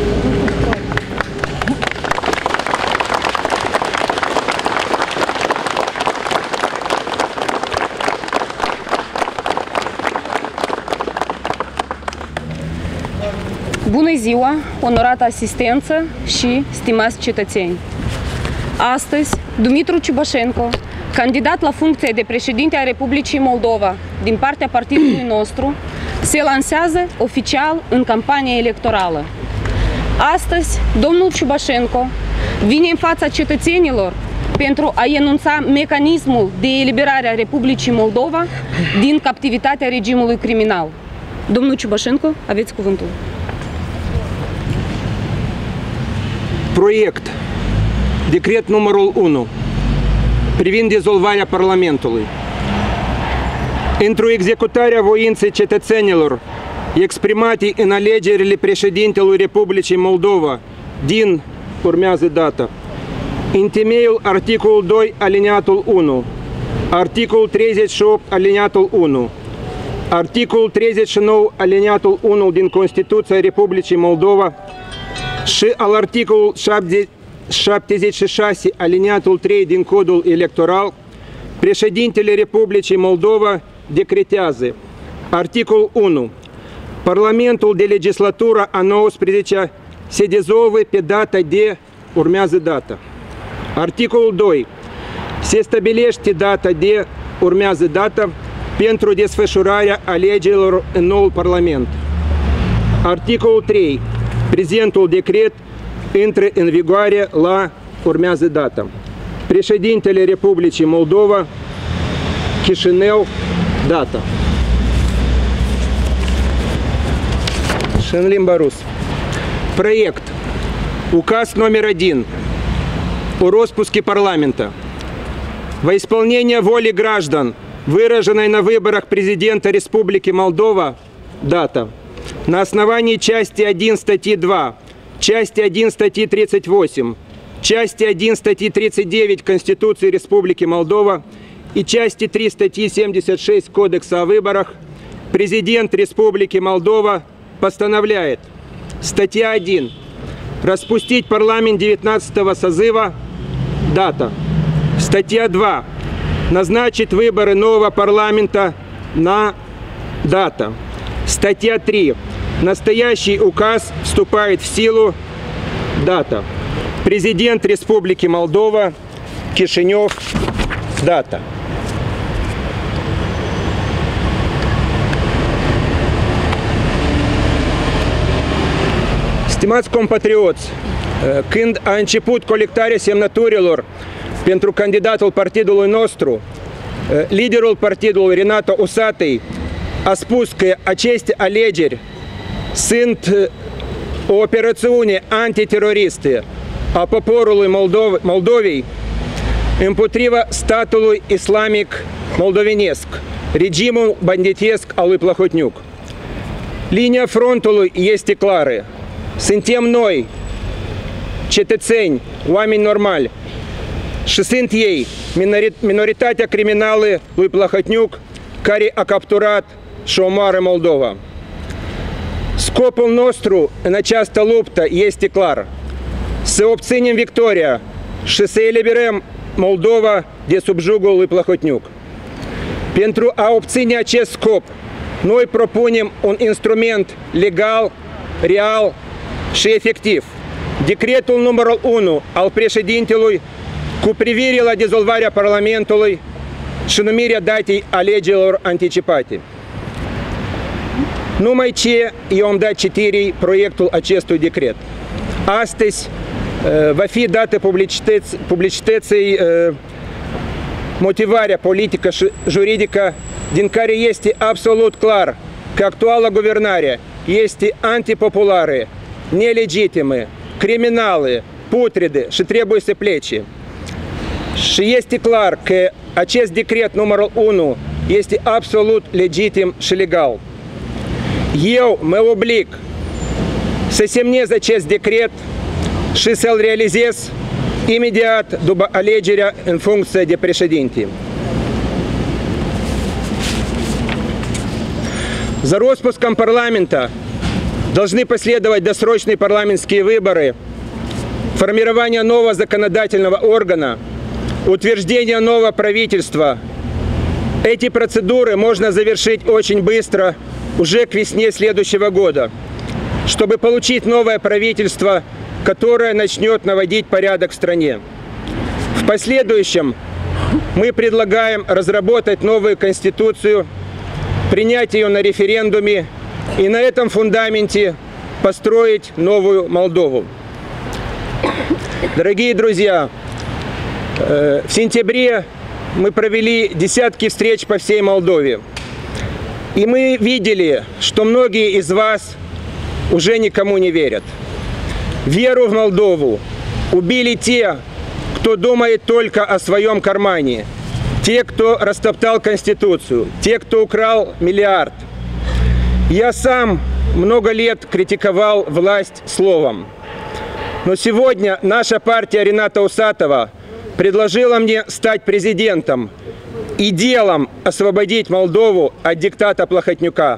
Bună ziua, onorată asistență și stimați cetățeni! Astăzi, Dumitru Ciubașenko, candidat la funcția de președinte a Republicii Moldova din partea partidului nostru, se lansează oficial în campania electorală. Astăzi, domnul Ciubașenko vine în fața cetățenilor pentru a enunța mecanismul de eliberare a Republicii Moldova din captivitatea regimului criminal. Domnul Ciubașenko, aveți cuvântul. Proiect. Decret numărul 1 privind dizolvarea Parlamentului. Într-o executare a voinței cetățenilor exprimate în alegerile președintelui Republicii Moldova din, urmează data, în temeiul articolul 2 alineatul 1, articolul 38 alineatul 1, articolul 39 alineatul 1 din Constituția Republicii Moldova și al articolul 76 alineatul 3 din Codul Electoral, președintele Republicii Moldova decretează: articolul 1. Parlamentul de legislatura a 19-a se dizolvă pe data de, urmează data. Articolul 2. Se stabilește data de, urmează data, pentru desfășurarea alegerilor în noul Parlament. Articolul 3. Prezentul decret intră în vigoare la, urmează data. Președintele Republicii Moldova, Chișinău, data. Și în limba rusă. Проект. Указ номер 1 о распуске парламента. Во исполнение воли граждан, выраженной на выборах президента Республики Молдова, дата. На основании части 1 статьи 2, части 1 статьи 38, части 1 статьи 39 Конституции Республики Молдова и части 3 статьи 76 Кодекса о выборах, президент Республики Молдова постановляет: статья 1. Распустить парламент 19-го созыва, дата. Статья 2. Назначить выборы нового парламента на, дата. Статья 3. Настоящий указ вступает в силу, дата. Президент Республики Молдова, Кишинев, дата. Stimați compatrioți, când a început colectarea semnăturilor pentru candidatul partidului nostru, liderul partidului, Renato Usatăi, a spus că aceste alegeri sunt o operațiune antiteroristă a poporului Moldovei împotriva statului islamic moldovenesc, regimul banditesc al lui Plahotniuc. Linia frontului este clară. Suntem noi, cetățeni, oameni normali, și sunt ei, minoritatea criminală lui Plahotniuc, care a capturat și omoară Moldova. Scopul nostru în această luptă este clar: să obținem victoria și să eliberăm Moldova de subjugul lui Plahotniuc. Pentru a obține acest scop, noi propunem un instrument legal, real și efectiv. Decretul numărul 1 al președintelui cu privire la dizolvarea Parlamentului și numirea datei alegerilor anticipate. Numai ce eu am dat citirii proiectul acestui decret. Astăzi va fi dată publicității motivarea politică și juridică, din care este absolut clar că actuala guvernare este antipopulară, nelegitimă, criminală, putredă și trebuie să plece. Și este clar că acest decret numărul 1 este absolut legitim și legal. Eu mă oblig să semnez acest decret și să-l realizez imediat după alegerea în funcție de președinte. За распуском парламента Должны последовать досрочные парламентские выборы, формирование нового законодательного органа, утверждение нового правительства. Эти процедуры можно завершить очень быстро, уже к весне следующего года, чтобы получить новое правительство, которое начнет наводить порядок в стране. В последующем мы предлагаем разработать новую конституцию, принять ее на референдуме и на этом фундаменте построить новую Молдову. Дорогие друзья, в сентябре мы провели десятки встреч по всей Молдове. И мы видели, что многие из вас уже никому не верят. Веру в Молдову убили те, кто думает только о своем кармане, те, кто растоптал Конституцию, те, кто украл миллиард. Я сам много лет критиковал власть словом. Но сегодня наша партия Рената Усатова предложила мне стать президентом и делом освободить Молдову от диктата Плохотнюка.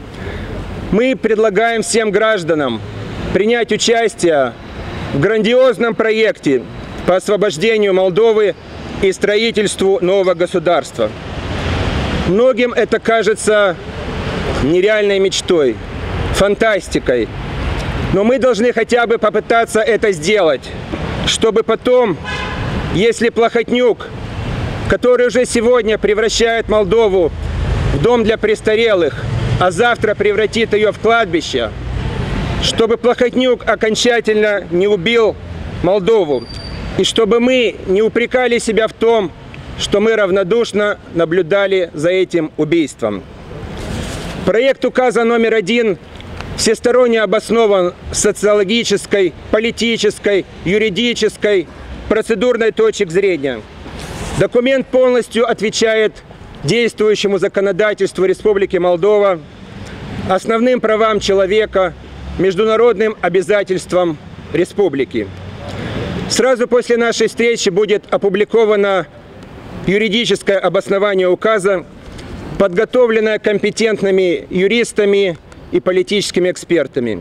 Мы предлагаем всем гражданам принять участие в грандиозном проекте по освобождению Молдовы и строительству нового государства. Многим это кажется нереальной мечтой, фантастикой. Но мы должны хотя бы попытаться это сделать, чтобы потом, если Плохотнюк, который уже сегодня превращает Молдову в дом для престарелых, а завтра превратит ее в кладбище, чтобы Плохотнюк окончательно не убил Молдову, и чтобы мы не упрекали себя в том, что мы равнодушно наблюдали за этим убийством. Проект указа номер 1 всесторонне обоснован с социологической, политической, юридической, процедурной точек зрения. Документ полностью отвечает действующему законодательству Республики Молдова, основным правам человека, международным обязательствам республики. Сразу после нашей встречи будет опубликовано юридическое обоснование указа, подготовленное компетентными юристами и политическими экспертами.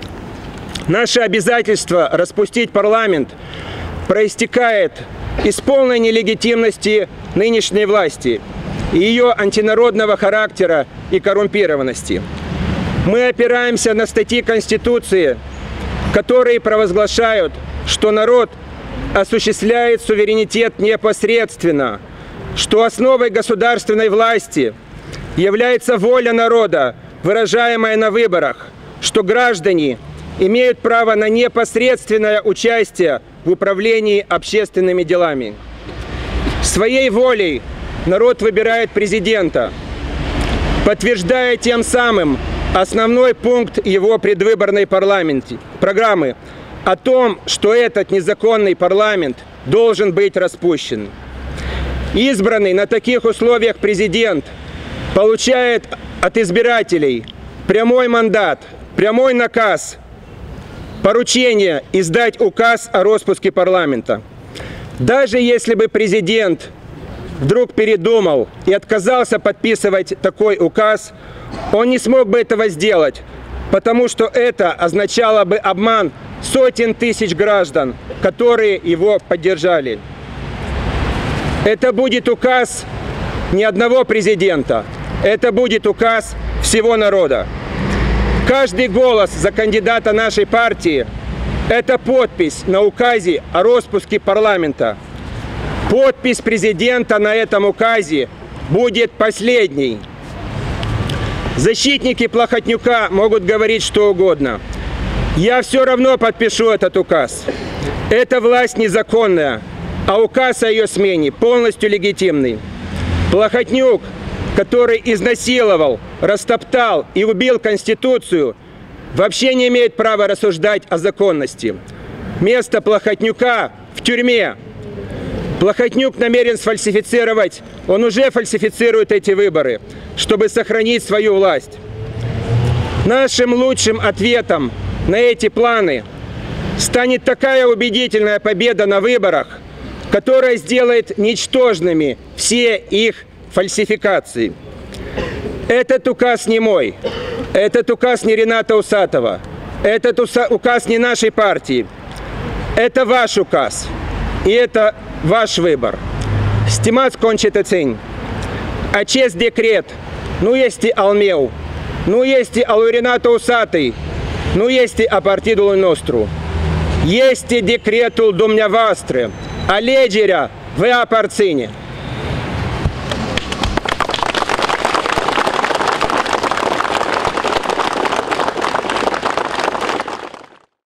Наше обязательство распустить парламент проистекает из полной нелегитимности нынешней власти и ее антинародного характера и коррумпированности. Мы опираемся на статьи Конституции, которые провозглашают, что народ осуществляет суверенитет непосредственно, что основой государственной власти является воля народа, выражаемая на выборах, что граждане имеют право на непосредственное участие в управлении общественными делами. Своей волей народ выбирает президента, подтверждая тем самым основной пункт его предвыборной программы о том, что этот незаконный парламент должен быть распущен. Избранный на таких условиях президент получает от избирателей прямой мандат, прямой наказ, поручение издать указ о распуске парламента. Даже если бы президент вдруг передумал и отказался подписывать такой указ, он не смог бы этого сделать, потому что это означало бы обман сотен тысяч граждан, которые его поддержали. Это будет указ не одного президента, это будет указ всего народа. Каждый голос за кандидата нашей партии – это подпись на указе о распуске парламента. Подпись президента на этом указе будет последней. Защитники Плохотнюка могут говорить что угодно. Я все равно подпишу этот указ. Эта власть незаконная, а указ о ее смене полностью легитимный. Плохотнюк, который изнасиловал, растоптал и убил Конституцию, вообще не имеет права рассуждать о законности. Место Плохотнюка в тюрьме. Плохотнюк намерен сфальсифицировать, он уже фальсифицирует эти выборы, чтобы сохранить свою власть. Нашим лучшим ответом на эти планы станет такая убедительная победа на выборах, которая сделает ничтожными все их фальсификации. Этот указ не мой. Этот указ не Рената Усатова. Этот указ не нашей партии. Это ваш указ. И это ваш выбор. Stimați concetățeni, acest decret nu este al meu, nu este al lui Renato Usatăi, nu este a partidului nostru. Este decretul dumneavoastră. Alegerea vă aparține.